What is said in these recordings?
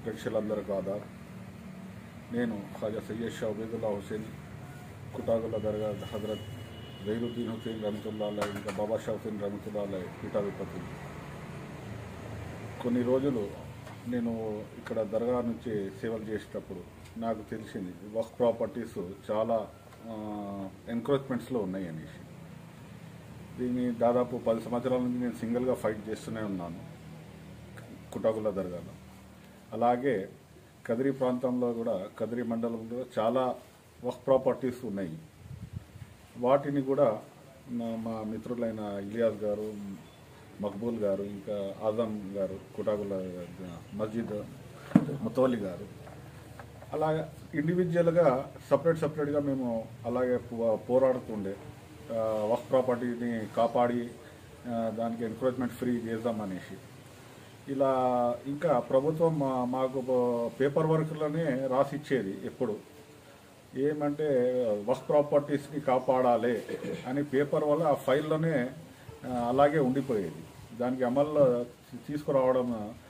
ప్రేక్షకులందరికీ ఆధార్. నేను ఖ్వాజా సయ్యద్ షా ఉబైదుల్లా హుసేన్ కుటాగుల దర్గా హజరత్ జైనుద్దీన్ హుసేన్ రహమతుల్లాహ్ అలైహి ఇంకా బాబా షా హుసేన్ రహమతుల్లాహ్ అలైహి పీఠాధిపతి. కొన్ని రోజులు నేను ఇక్కడ దర్గా నుంచి సేవలు చేసేటప్పుడు నాకు తెలిసింది వక్ఫ్ ప్రాపర్టీస్ చాలా ఎంక్రోచ్మెంట్స్లో ఉన్నాయి అనేసి. దీన్ని దాదాపు 10 సంవత్సరాల నుంచి నేను సింగిల్గా ఫైట్ చేస్తూనే ఉన్నాను కుటాగుల దర్గాలో. అలాగే కదిరి ప్రాంతంలో కూడా కదిరి మండలంలో చాలా వక్ఫ్ ప్రాపర్టీస్ ఉన్నాయి. వాటిని కూడా మా మిత్రులైన ఇలియాస్ గారు, మక్బూల్ గారు, ఇంకా ఆజం గారు, కుటాగుల మస్జిద్ ముతవల్లి గారు, అలాగే ఇండివిజువల్గా సపరేట్గా మేము అలాగే పోరాడుతుండే వక్ఫ్ ప్రాపర్టీని కాపాడి దానికి ఎంకరేజ్మెంట్ ఫ్రీ చేద్దామనేసి. ఇలా ఇంకా ప్రభుత్వం మాకు పేపర్ వర్క్లోనే రాసిచ్చేది ఎప్పుడు ఏమంటే వక్ఫ్ ప్రాపర్టీస్ని కాపాడాలి అని పేపర్ వల్ల ఆ ఫైల్లోనే అలాగే ఉండిపోయేది. దానికి అమల్లో తీసుకురావడం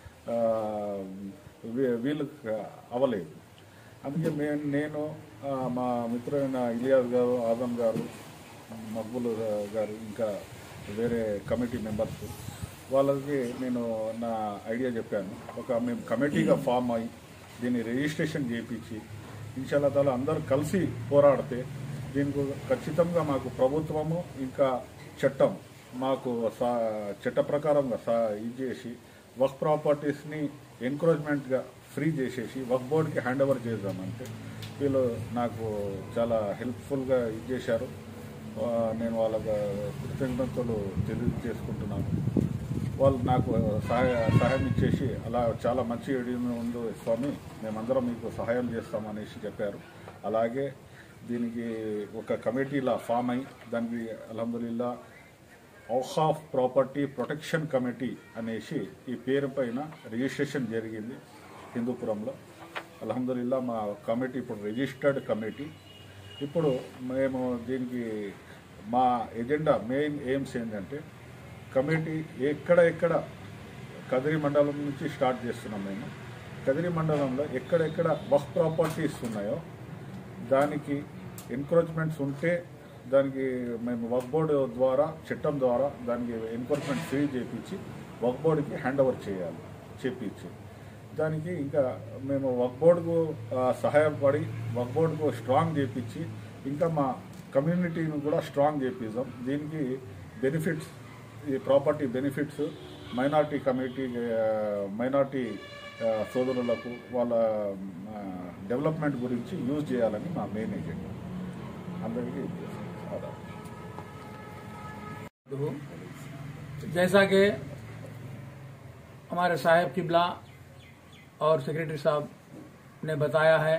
వీలు అవ్వలేదు. అందుకే నేను మా మిత్రులైన ఇలియాస్ గారు, ఆజం గారు, మక్బూల్ గారు, ఇంకా వేరే కమిటీ మెంబర్స్ వాళ్ళకి నేను నా ఐడియా చెప్పాను. మేము కమిటీగా ఫామ్ అయ్యి దీన్ని రిజిస్ట్రేషన్ చేయించి ఇన్షాల్లా తాలా అందరూ కలిసి పోరాడితే దీనికి ఖచ్చితంగా మాకు ప్రభుత్వము ఇంకా చట్టం మాకు చట్ట ప్రకారంగా ఇది చేసి వక్ఫ్ ప్రాపర్టీస్ని ఎంకరేజ్మెంట్గా ఫ్రీ చేసేసి వక్ఫ్ బోర్డుకి హ్యాండ్ ఓవర్ చేద్దామంటే వీళ్ళు నాకు చాలా హెల్ప్ఫుల్గా ఇది చేశారు. నేను వాళ్ళకి కృతజ్ఞతలు తెలియజేసుకుంటున్నాను. వాళ్ళు నాకు సహాయం ఇచ్చేసి అలా చాలా మంచి ఉంది స్వామి, మేమందరం మీకు సహాయం చేస్తామనేసి చెప్పారు. అలాగే దీనికి ఒక కమిటీలా ఫామ్ అయ్యి దానికి అల్హమ్దులిల్లా ఔఖాఫ్ ప్రాపర్టీ ప్రొటెక్షన్ కమిటీ అనేసి ఈ పేరు పైన రిజిస్ట్రేషన్ జరిగింది హిందూపురంలో. అల్హమ్దులిల్లా మా కమిటీ ఇప్పుడు రిజిస్టర్డ్ కమిటీ. ఇప్పుడు మేము దీనికి మా ఎజెండా మెయిన్ ఎయిమ్స్ ఏంటంటే కమిటీ ఎక్కడ కదిరి మండలం నుంచి స్టార్ట్ చేస్తున్నాం. మేము కదిరి మండలంలో ఎక్కడెక్కడ వక్ఫ్ ప్రాపర్టీస్ ఉన్నాయో దానికి ఎంకరేజ్మెంట్స్ ఉంటే దానికి మేము వక్ఫ్ బోర్డు ద్వారా చట్టం ద్వారా దానికి ఎంకరేజ్మెంట్ ఫ్రీ చేయించి వక్ఫ్ బోర్డుకి హ్యాండ్ ఓవర్ చేయించి దానికి ఇంకా మేము వక్ఫ్ బోర్డుకు సహాయపడి వక్ఫ్ బోర్డుకు స్ట్రాంగ్ చేయించి ఇంకా మా కమ్యూనిటీని కూడా స్ట్రాంగ్ చేపిద్దాం. దీనికి బెనిఫిట్స్, ఈ ప్రాపర్టీ బెనిఫిట్స్ మైనార్టీ సోదరులకు వాళ్ళ డెవలప్మెంట్ గురించి యూజ్ చేయాలని మా మెయిన్ ఎజెండా. అందరికీ जैसा कि हमारे साहिब किबला और सेक्रेटरी साहब ने बताया है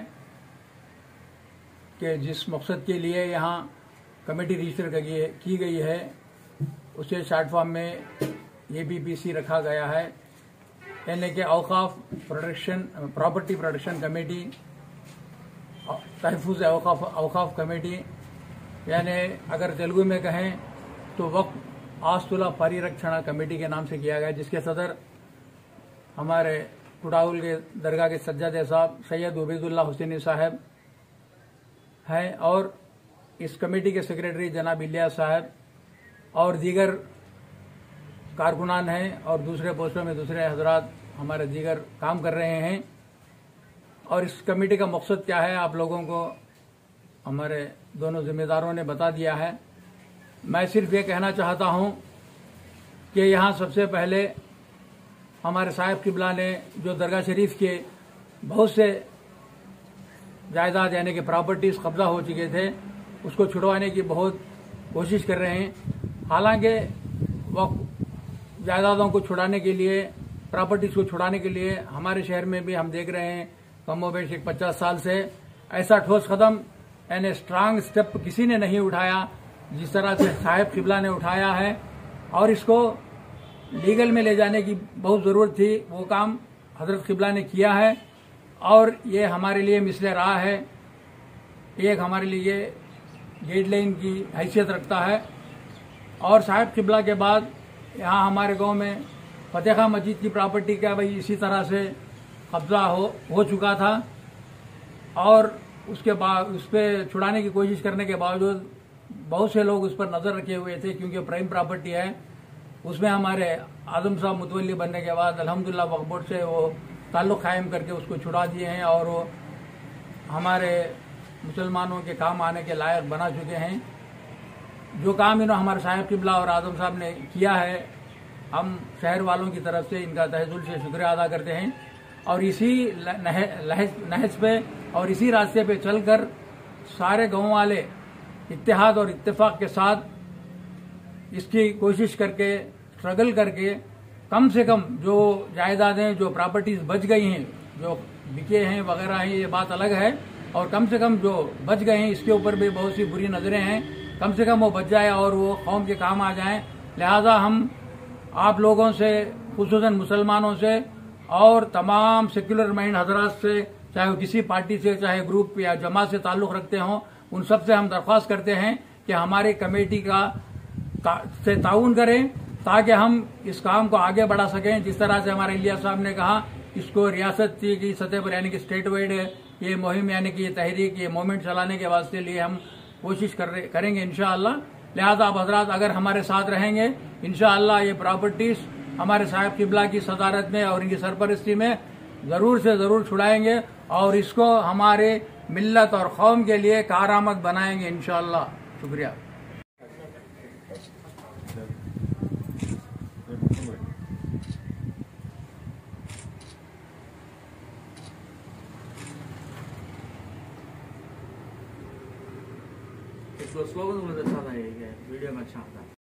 कि जिस मकसद के लिए यहाँ कमेटी रजिस्टर की गई है उसे शॉर्ट फॉर्म में APPC रखा गया है, यानी कि औकाफ प्रोटेक्शन प्रॉपर्टी प्रोटेक्शन कमेटी, तहफ़्फ़ुज़ औकाफ कमेटी, यानी अगर तेलुगु में कहें तो वक्फ आस्तुला परिरक्षण कमेटी के नाम से किया गया, जिसके सदर हमारे कुटाउल के दरगाह के सज्जादे साहब सैयद उबैदुल्लाह हुसैनी साहब हैं और इस कमेटी के सेक्रेटरी जनाब इलियास साहब और दीगर कारकुनान हैं और दूसरे पोस्टों में दूसरे हजरात हमारे दीगर काम कर रहे हैं। और इस कमेटी का मकसद क्या है आप लोगों को हमारे दोनों जिम्मेदारों ने बता दिया है। मैं सिर्फ ये कहना चाहता हूँ कि यहाँ सबसे पहले हमारे साहिब किबला ने जो दरगाह शरीफ के बहुत से जायदाद यानी कि प्रॉपर्टीज़ कब्जा हो चुके थे उसको छुड़वाने की बहुत कोशिश कर रहे हैं। हालांकि वक्फ जायदादों को छुड़ाने के लिए, प्रॉपर्टीज़ को छुड़ाने के लिए हमारे शहर में भी हम देख रहे हैं कमोबेश 50 साल से ऐसा ठोस कदम यानी स्ट्रांग स्टेप किसी ने नहीं उठाया जिस तरह से साहिब किबला ने उठाया है। और इसको लीगल में ले जाने की बहुत ज़रूरत थी, वो काम हजरत किबला ने किया है और ये हमारे लिए मिसले रहा है, एक हमारे लिए गाइडलाइन की हैसियत रखता है। और साहिब किबला के बाद यहाँ हमारे गांव में फतेह खां मस्जिद की प्रॉपर्टी का भाई इसी तरह से कब्जा हो चुका था और उसके बाद उस पर छुड़ाने की कोशिश करने के बावजूद बहुत से लोग उस पर नजर रखे हुए थे, क्योंकि प्राइम प्रॉपर्टी है। उसमें हमारे आजम साहब मुतवल्ली बनने के बाद अल्हम्दुलिल्लाह वक्फ बोर्ड से वो ताल्लुक़ कायम करके उसको छुड़ा दिए हैं और वो हमारे मुसलमानों के काम आने के लायक बना चुके हैं। जो काम इन्होंने हमारे साहिब किबला और आजम साहब ने किया है, हम शहर वालों की तरफ से इनका तहे दिल से शुक्रिया अदा करते हैं और इसी नहज पे और इसी रास्ते पे चलकर सारे गाँव वाले इत्तेहाद और इत्तेफाक के साथ इसकी कोशिश करके स्ट्रगल करके कम से कम जो जायदादें जो प्रॉपर्टीज बच गई हैं, जो बिके हैं वगैरह हैं, ये बात अलग है, और कम से कम जो बच गए हैं इसके ऊपर भी बहुत सी बुरी नज़रें हैं, कम से कम वो बच जाए और वो कौम के काम आ जाएं। लिहाजा हम आप लोगों से, खुसूसन मुसलमानों से और तमाम सेक्युलर माइंड हजरात से, चाहे वो किसी पार्टी से, चाहे ग्रुप या जमात से ताल्लुक़ रखते हों, उन सब से हम दरख्वास्त करते हैं कि हमारी कमेटी से ताउन करें ताकि हम इस काम को आगे बढ़ा सकें। जिस तरह से हमारे इलियास साहब ने कहा, इसको रियासत की सतह पर यानी कि स्टेट वाइड ये मुहिम यानी कि ये तहरीक, ये मूवमेंट चलाने के वास्ते लिए हम कोशिश करेंगे इंशाअल्लाह। लिहाजा आप हजरात अगर हमारे साथ रहेंगे, इंशाअल्लाह ये प्रॉपर्टीज हमारे साहिब किबला की सदारत में और इनकी सरपरस्ती में जरूर से जरूर छुड़ाएंगे और इसको हमारे मिल्लत और कौम के लिए कारआमद बनाएंगे इंशाअल्लाह। शुक्रिया। स्लोगन बहुत अच्छा था, ये वीडियो में अच्छा था।